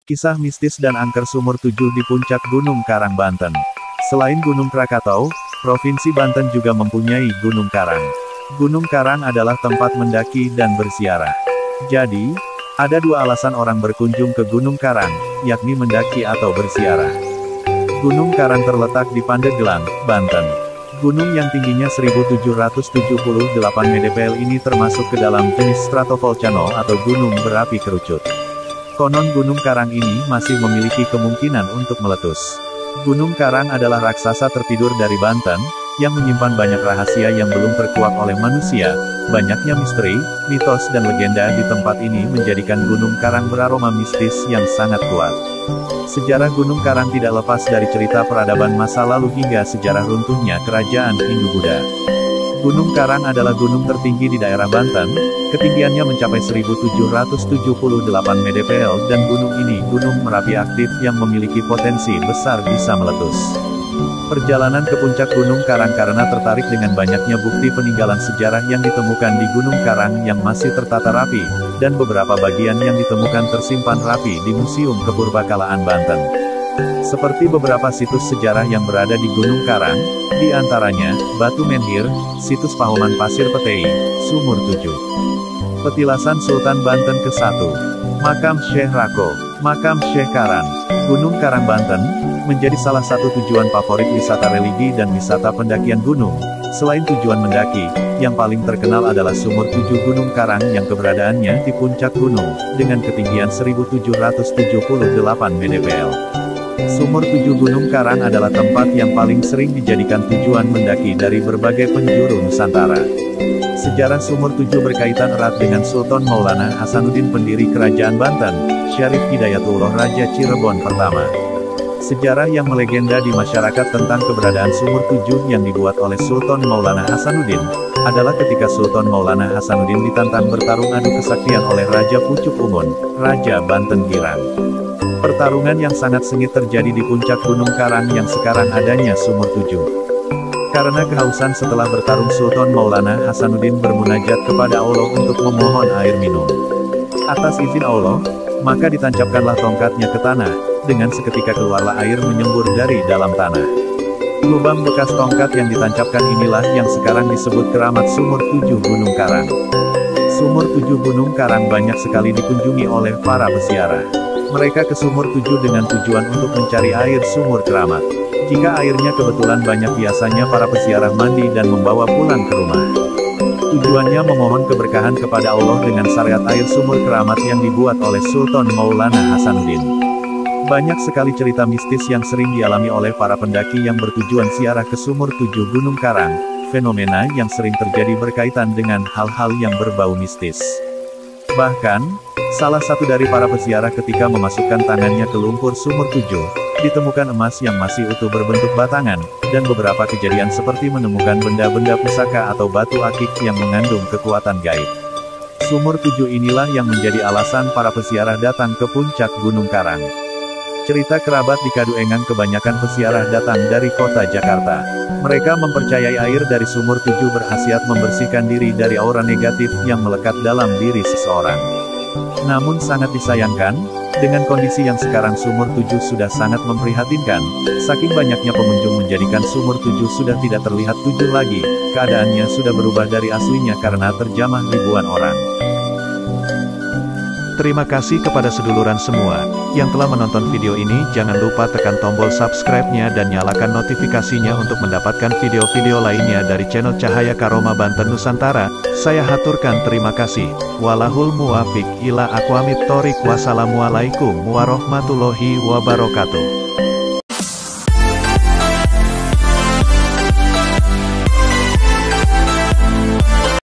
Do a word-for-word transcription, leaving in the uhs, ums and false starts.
Kisah mistis dan angker sumur tujuh di puncak Gunung Karang, Banten. Selain Gunung Krakatau, Provinsi Banten juga mempunyai Gunung Karang. Gunung Karang adalah tempat mendaki dan berziarah. Jadi, ada dua alasan orang berkunjung ke Gunung Karang, yakni mendaki atau berziarah. Gunung Karang terletak di Pandeglang, Banten. Gunung yang tingginya seribu tujuh ratus tujuh puluh delapan mdpl ini termasuk ke dalam jenis stratovolcano atau gunung berapi kerucut. Konon Gunung Karang ini masih memiliki kemungkinan untuk meletus. Gunung Karang adalah raksasa tertidur dari Banten, yang menyimpan banyak rahasia yang belum terkuak oleh manusia. Banyaknya misteri, mitos dan legenda di tempat ini menjadikan Gunung Karang beraroma mistis yang sangat kuat. Sejarah Gunung Karang tidak lepas dari cerita peradaban masa lalu hingga sejarah runtuhnya kerajaan Hindu-Buddha. Gunung Karang adalah gunung tertinggi di daerah Banten, ketinggiannya mencapai seribu tujuh ratus tujuh puluh delapan mdpl dan gunung ini gunung Merapi aktif yang memiliki potensi besar bisa meletus. Perjalanan ke puncak Gunung Karang karena tertarik dengan banyaknya bukti peninggalan sejarah yang ditemukan di Gunung Karang yang masih tertata rapi, dan beberapa bagian yang ditemukan tersimpan rapi di Museum Kepurbakalaan Banten. Seperti beberapa situs sejarah yang berada di Gunung Karang, di antaranya, Batu Menhir, situs Pahoman Pasir Petei, Sumur Tujuh. Petilasan Sultan Banten ke satu. Makam Syekh Rako, Makam Syekh Karan. Gunung Karang Banten, menjadi salah satu tujuan favorit wisata religi dan wisata pendakian gunung. Selain tujuan mendaki, yang paling terkenal adalah Sumur Tujuh Gunung Karang yang keberadaannya di puncak gunung, dengan ketinggian seribu tujuh ratus tujuh puluh delapan mdpl. Sumur Tujuh Gunung Karang adalah tempat yang paling sering dijadikan tujuan mendaki dari berbagai penjuru Nusantara. Sejarah Sumur Tujuh berkaitan erat dengan Sultan Maulana Hasanuddin pendiri Kerajaan Banten, Syarif Hidayatullah Raja Cirebon pertama. Sejarah yang melegenda di masyarakat tentang keberadaan Sumur Tujuh yang dibuat oleh Sultan Maulana Hasanuddin, adalah ketika Sultan Maulana Hasanuddin ditantang bertarung adu kesaktian oleh Raja Pucuk Umun, Raja Banten Girang. Pertarungan yang sangat sengit terjadi di puncak Gunung Karang yang sekarang adanya Sumur Tujuh. Karena kehausan setelah bertarung Sultan Maulana Hasanuddin bermunajat kepada Allah untuk memohon air minum. Atas izin Allah, maka ditancapkanlah tongkatnya ke tanah, dengan seketika keluarlah air menyembur dari dalam tanah. Lubang bekas tongkat yang ditancapkan inilah yang sekarang disebut keramat Sumur Tujuh Gunung Karang. Sumur Tujuh Gunung Karang banyak sekali dikunjungi oleh para peziarah. Mereka ke Sumur Tujuh dengan tujuan untuk mencari air sumur keramat. Jika airnya kebetulan banyak biasanya para peziarah mandi dan membawa pulang ke rumah. Tujuannya memohon keberkahan kepada Allah dengan syariat air sumur keramat yang dibuat oleh Sultan Maulana Hasanuddin. Banyak sekali cerita mistis yang sering dialami oleh para pendaki yang bertujuan ziarah ke Sumur Tujuh Gunung Karang, fenomena yang sering terjadi berkaitan dengan hal-hal yang berbau mistis. Bahkan, salah satu dari para peziarah ketika memasukkan tangannya ke lumpur Sumur Tujuh, ditemukan emas yang masih utuh berbentuk batangan, dan beberapa kejadian seperti menemukan benda-benda pusaka atau batu akik yang mengandung kekuatan gaib. Sumur Tujuh inilah yang menjadi alasan para peziarah datang ke puncak Gunung Karang. Cerita kerabat di Kaduengan kebanyakan peziarah datang dari kota Jakarta. Mereka mempercayai air dari Sumur Tujuh berkhasiat membersihkan diri dari aura negatif yang melekat dalam diri seseorang. Namun sangat disayangkan, dengan kondisi yang sekarang Sumur Tujuh sudah sangat memprihatinkan, saking banyaknya pengunjung menjadikan Sumur Tujuh sudah tidak terlihat tujuh lagi, keadaannya sudah berubah dari aslinya karena terjamah ribuan orang. Terima kasih kepada seduluran semua, yang telah menonton video ini. Jangan lupa tekan tombol subscribe-nya dan nyalakan notifikasinya untuk mendapatkan video-video lainnya dari channel Cahaya Karoma Banten Nusantara. Saya haturkan terima kasih. Walahul muwafiq ila aqwamit thoriq. Wassalamualaikum warahmatullahi wabarakatuh.